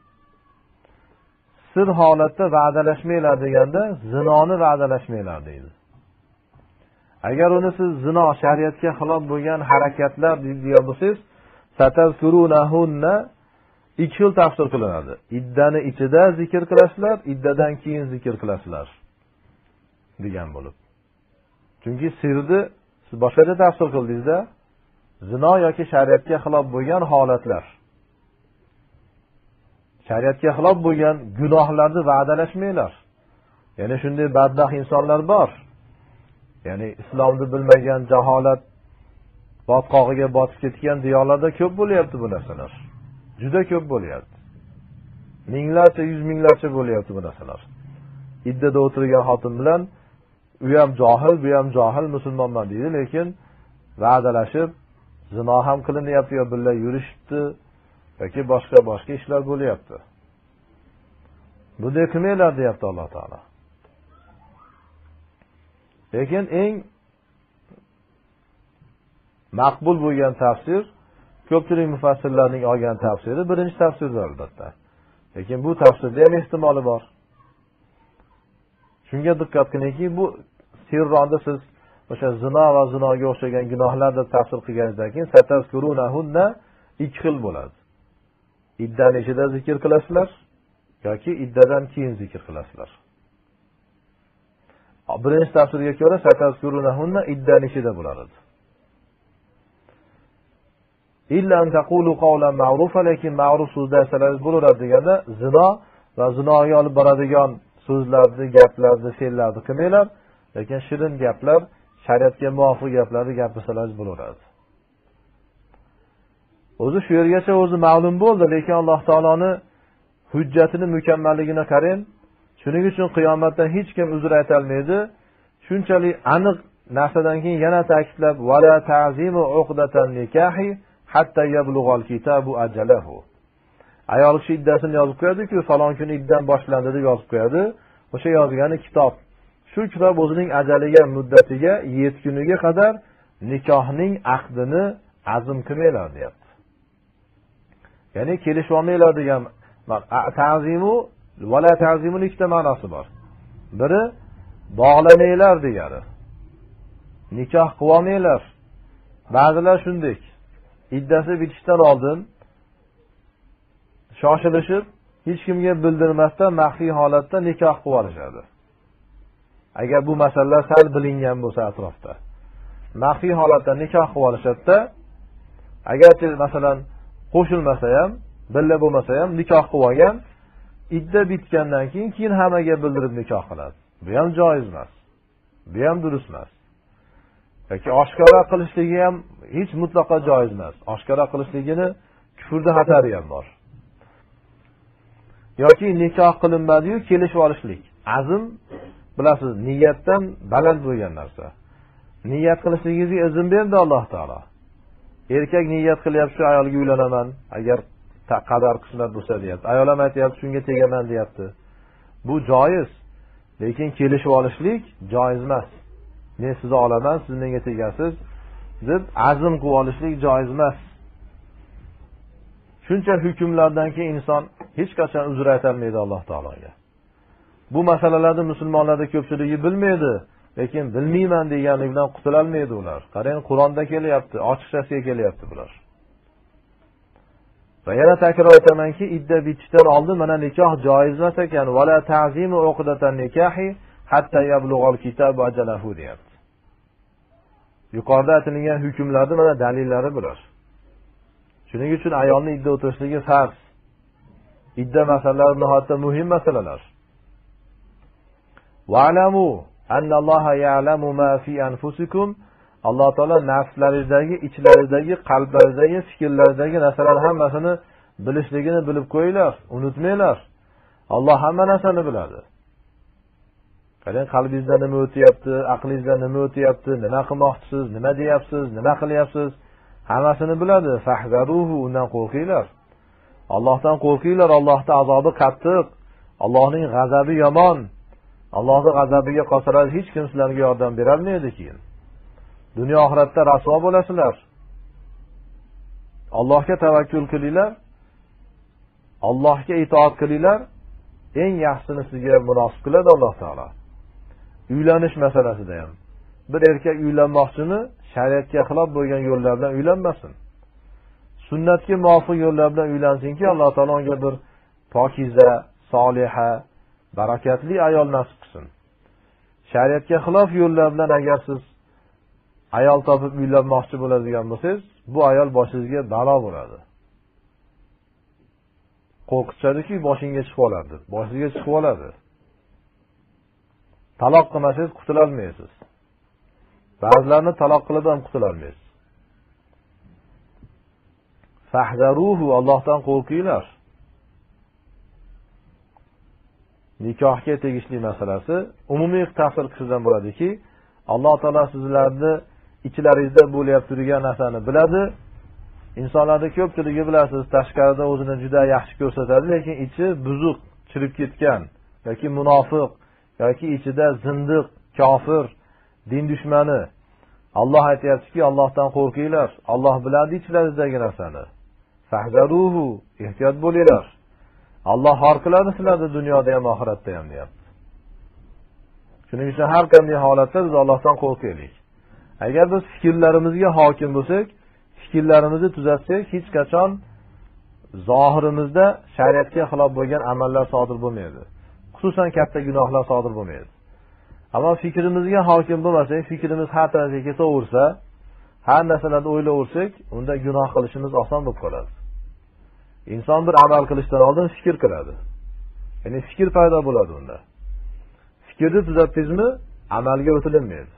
Sir holatda va'dalashmanglar deganda zinoni va'dalashmanglar deydi. Agar uni siz zino shariatga xilof bo'lgan harakatlar degan bo'lsangiz, satazkurunahunna ikki xil tafsir qilinadi. Iddani ichida zikr qilasizlar, iddadan keyin zikr qilasizlar degan bo'lib. Chunki sirni siz boshqacha tafsir qildingizda, zino yoki shariatga xilof bo'lgan holatlar. Shariatga xilof bo'lgan gunohlarni va'dalashmanglar. Ya'ni shunday badbaxt insonlar bor. Ya'ni islomni bilmagan jaholat botqog'iga botib ketgan diyorlarda ko'p bo'lyapti bu narsalar. Juda ko'p bo'lyapti. minglarcha, yuz minglarcha bo'lyapti bu narsalar. Iddada o'tirgan xotin bilan u ham johil, bu ham johil musulmonman deydi, lekin va'dalashib zino ham qilinyapti yo birga yurishibdi yoki boshqa boshqa ishlar bo'lyapti. Bunday qilmanglar deyapti Alloh taolo. Lekin eng maqbul bo'lgan tafsir, ko'pchilik mufassirlarning olgan tafsiri birinchi tafsirdir albatta. Lekin bu tafsirda ham ehtimoli bor. Shunga diqqat qilingki, bu sirronda siz o'sha zino va zinoga o'xshagan gunohlarni tafsir qilganingizdan keyin satazkurunahunna ikki xil bo'ladi. Iddan ichida zikr qilasizlar yoki iddadan keyin zikr qilasizlar. Birinchi tafsirga ko'ra satazkurunahunna iddan ichida bo'ladi. Illa an taqulu qawlan ma'rufa, lekin ma'ruf so'zlar bo'laveradi deganda zino va zinoga olib boradigan so'zlarni, gaplarni, fe'llarni qilmanglar, lekin shirin gaplar, shariatga muvofiq gaplarni gapirsangiz bo'laveradi. O'zi shu yergacha o'zi ma'lum bo'ldi, lekin Alloh taoloning hujjatini mukammalligini qarang. Shuning uchun qiyomatda hech kim uzr ayta olmaydi. Shunchalik aniq narsadan keyin yana ta'kidlab, "Wala ta'zimu uqdatan nikahi hatta yablug'al kitabu ajalahu." Ayol kishi iddasini yozib qo'yadi-ku, falon kuni iddan boshlandi deb yozib qo'yadi. O'sha yozgani kitob. Shu kitob o'zining ajaliga, muddatiga yetguniga qadar nikohning aqdini azm qilmanglar deyapti. Ya'ni kelishib olmanglar degan ta'zimu va la ta'zimuning ikkita ma'nosi bor. Biri bog'lamanglar degani. Nikoh qilib olmanglar. Ba'zilar shunday. Iddasi bitishdan oldin shoshilishib, hech kimga bildirmasdan maxfiy holatda nikoh qilib olishadi. Agar bu masalalar sal bilingan bo'lsa atrofda, maxfiy holatda nikoh qilib olishadi-da, agarchi masalan qo'shilmasa ham, billa bo'lmasa ham nikoh qilib olgan, idda bitgandan keyin keyin hammaga bildirib nikoh qiladi. Bu ham joiz emas. Bu ham durust emas. yoki oshkora qilishligi ham hech mutlaqo joiz emas. Oshkora qilishligini kufrda xatari ham bor. Yoki nikoh qilinmadi-yu, kelishib olishlik. Azm, bilasiz, niyatdan baland bo'lgan narsa. Niyat qilishligingizga izn berdi Alloh taolo. Erkak niyat qilyapti, shu ayolga uylanaman, agar qadar qismat bo'lsa deyapti. Ayol ham aytayapti, shunga tegaman deyapti. Bu joiz. Lekin kelishib olishlik joiz emas. Men sizni olaman, siz menga tegasiz deb azm qilib olishlik joiz emas. Shuncha hukmlardan keyin inson hech qachon uzr ayta olmaydi Alloh taologa. Bu masalalarni musulmonlarda ko'pchiligi bilmaydi, lekin bilmayman deganlik bilan qutula olmaydi ular. Qarang, Qur'onda kelyapti, ochiqchasiga kelyapti bular. Va yana takror aytamanki, idda bitishdan oldin mana nikoh joiz emas ekan. Vala ta'zimu uqdatan nikahi hatta yablug'al kitabu ajalahu deyapti. Yuqorida aytilgan hukmlarning mana dalillari bular. Shuning uchun ayolning idda o'tirishligi farz. Idda masalalari nihoyatda muhim masalalar. Wa'lamu anna Alloha ya'lamu ma fi anfusikum. Alloh taolo nafslaringizdagi, ichlaringizdagi, qalblaringizdagi, fikrlaringizdagi narsalar hammasini bilishligini bilib qo'yinglar, unutmanglar. Alloh hamma narsani biladi. Qarang, qalbingizda nima o'tyapti, aqlingizda nima o'tyapti, nima qilmoqchisiz, nima deyapsiz, nima qilyapsiz, hammasini biladi. Fahzaruhu, undan qo'rqinglar. Allohdan qo'rqinglar, Allohning azobi qattiq, Allohning g'azabi yomon. Allohning g'azabiga qolsalar hech kim sizlarga yordam bera olmaydi keyin. Dunyo oxiratda rasvo bo'lasizlar. Allohga tavakkul qilinglar. Allohga itoat qilinglar. Eng yaxshisini sizga munosib qiladi Alloh taolo. Uylanish masalasida ham bir erkak uylanmoqchimi, shariatga xilof bo'lgan yo'llar bilan uylanmasin. Sunnatga muvofiq yo'llar bilan uylansinki, Alloh taolo unga bir pokiza, soliha, barakatli ayol nasib qilsin. Shariatga xilof yo'llar bilan agar siz ayol topib uylanmoqchi bo'ladigan bo'lsangiz, bu ayol boshingizga balo bo'ladi. Qo'rqitadiki, boshingga chiqib oladi, boshingizga chiqib oladi. Taloq qilmasangiz qutula olmaysiz. Ba'zilarni taloq qilib ham qutula olmaysiz. Fahzaruhu, Allohdan qo'rqinglar. nikohga tegishli masalasi umumiy ta'sir qilishdan bo'ladiki, Alloh taolo sizlarni ichlaringizda bo'lib turgan narsani biladi. Insonlarning ko'pchiligi bilasiz, tashqarida o'zini juda yaxshi ko'rsatadi, lekin ichi buzuq, chirib ketgan yoki munofiq yoki ichida zindiq, kofir, din dushmani. Alloh aytayaptiki, Allohdan qo'rqinglar. Alloh biladi ichlaringizdagi narsani. Fahzaruhu, ehtiyot bo'linglar. Alloh har qiladi sizlarni dunyoda ham oxiratda ham deyapti. Shuning uchun har qanday holatda biz Allohdan qo'rqaylik. Agar biz fikrlarimizga hokim bo'lsak, fikrlarimizni tuzatsak, hech qachon zohirimizda shariatga xilof bo'lgan amallar sodir bo'lmaydi. Xususan katta gunohlar sodir bo'lmaydi. Ammo fikrimizga hokim bo'lmasak, fikrimiz har tarafga ketaversa, har narsalarni o'ylayversak, unda gunoh qilishimiz oson bo'lib qoladi. Inson bir amal qilishdan oldin fikr qiladi. Ya'ni fikr paydo bo'ladi unda. Fikrni tuzatdingizmi, amalga o'tilmaydi.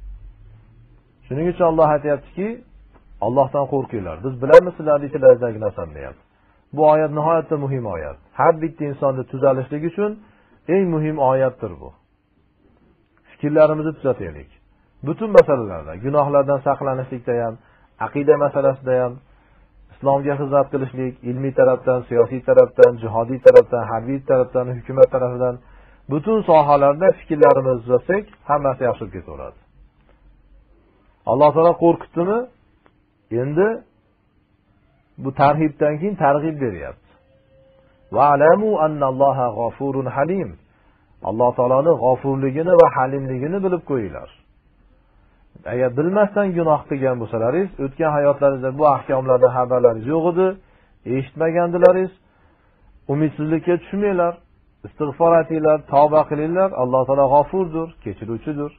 Shuning uchun Alloh aytayaptiki, Allohdan qo'rqinglar. Biz bilamiz sizlarning ichinglardagi narsani deyapti. Bu oyat nihoyatda muhim oyat. Har bitta insonni tuzalishligi uchun eng muhim oyatdir bu. Fikrlarimizni tuzataylik. Butun masalalarda, gunohlardan saqlanishlikda ham, aqida masalasida ham, islomga xizmat qilishlik, ilmiy tarafdan, siyosiy tarafdan, jihodiy tarafdan, harbiy tarafdan, hukumat tarafidan butun sohalarda fikrlarimizni tuzatsak, hammasi yaxshi bo'lib ketaveradi. Alloh taolo qo'rqitdimi? Endi bu tarhibdan keyin targ'ib beryapti. Va alamu annalloha g'afurun halim. Alloh taoloning g'afurligini va halimligini bilib qo'yinglar. Agar bilmasdan gunoh qilgan bo'lsalaringiz, o'tgan hayotlaringizda bu ahkomlardan xabarlaringiz yo'q edi, eshitmagandilaringiz, umidsizlikka tushmanglar, istig'for aytinglar, tavba qilinglar. Alloh taolo g'afurdir, kechiruvchidir.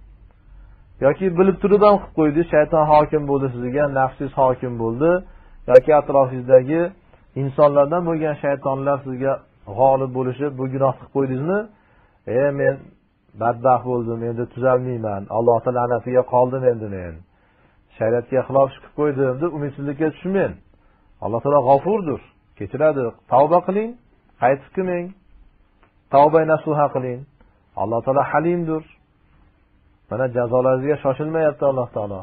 Yoki bilib turib ham qilib qo'ydi, shayton hokim bo'ldi sizga, nafsingiz hokim bo'ldi, yoki atrofingizdagi insonlardan bo'lgan shaytonlar sizga g'olib bo'lishib, bu gunoh qilib qo'ydingizmi? E men badbaxt bo'ldim, endi tuzalmayman. Allohning la'natiga qoldim endi men. Shariatga xilof qilib qo'ydim deb umidsizlikka tushmang. Alloh taolo g'afurdir, kechiradi. Tavba qiling, qaytib kelmang. Tavba nasuha qiling. Alloh taolo halimdir. Mana jazolaringizga shoshilmayapti Alloh taolo.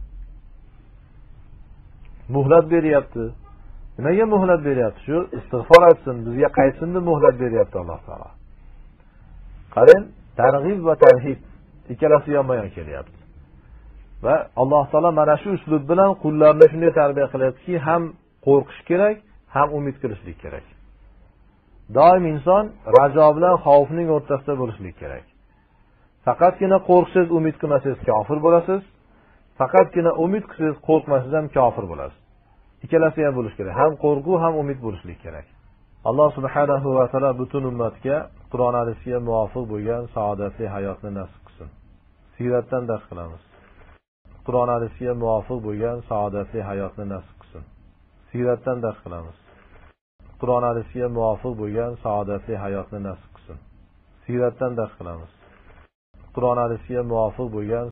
Muhlat beryapti. Nimaga muhlat beryapti? Shu istig'for etsin, bizga qaytsin deb muhlat beryapti Alloh taolo. Qarang, targ'ib va tarhib ikkalasi yonma-yon kelyapti. Va Alloh taolo mana shu uslub bilan qullarni shunday tarbiya qilyaptiki, ham qo'rqish kerak, ham umid qilishlik kerak. Doim inson rajo bilan xavfning o'rtasida bo'lishlik kerak. Faqatgina qo'rqsangiz, umid qilmasangiz kofir bo'lasiz. Faqatgina umid qilsangiz, qo'rqmasangiz ham kofir bo'lasiz. Ikkalasi ham bo'lish kerak. Ham qo'rquv, ham umid bo'lishlik kerak. Alloh subhanahu va taolo butun ummatga Qur'on hadisga muvofiq bo'lgan saodatli hayotni nasib qilsin. Siyratdan dars qilamiz. Qur'on hadisga muvofiq bo'lgan saodatli hayotni nasib qilsin. Siyratdan dars qilamiz. Qur'on hadisga muvofiq bo'lgan saodatli hayotni nasib qilsin. Siyratdan dars qilamiz. Qur'on hadisga muvofiq bo'lgan